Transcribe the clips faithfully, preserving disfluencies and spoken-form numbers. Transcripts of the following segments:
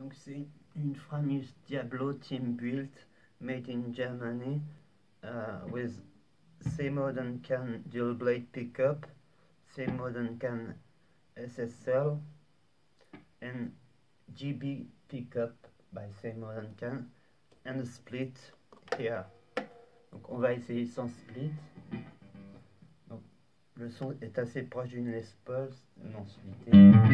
Donc c'est une Framus Diablo team built, made in Germany, uh, with Seymour Duncan dual blade pickup, Seymour Duncan S S L, and G B pickup by Seymour Duncan, and a split here. Donc on va essayer sans split. Donc le son est assez proche d'une Les Paul, non splitté.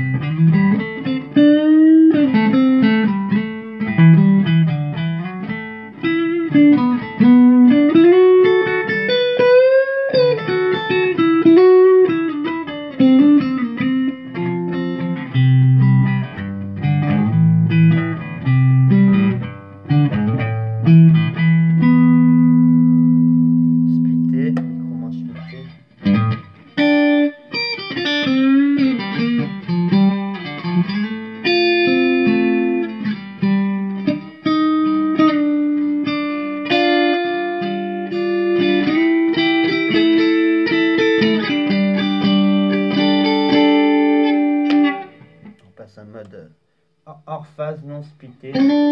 Un mode hors phase non splitté.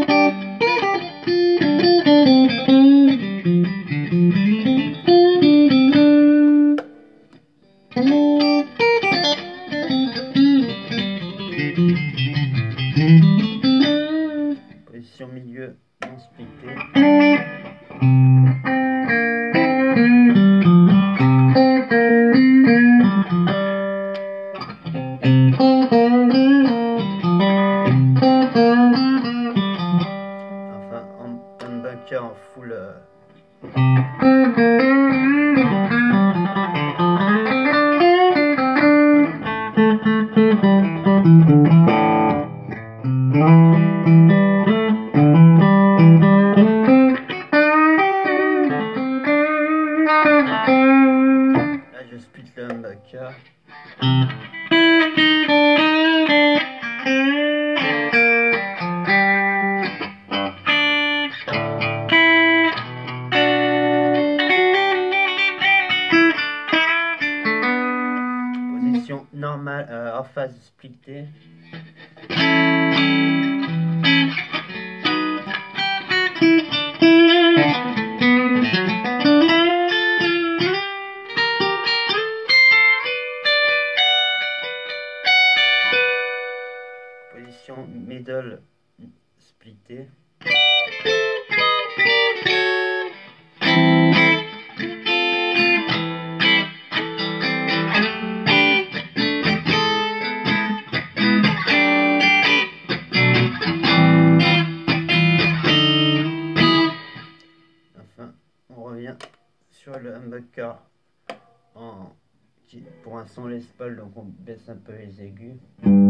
Position milieu non splitté. En full euh... Là je split le humbucker. Normal, euh, en phase splittée. Position middle splittée. On revient sur le humbucker en, pour un son Les Paul, donc on baisse un peu les aigus.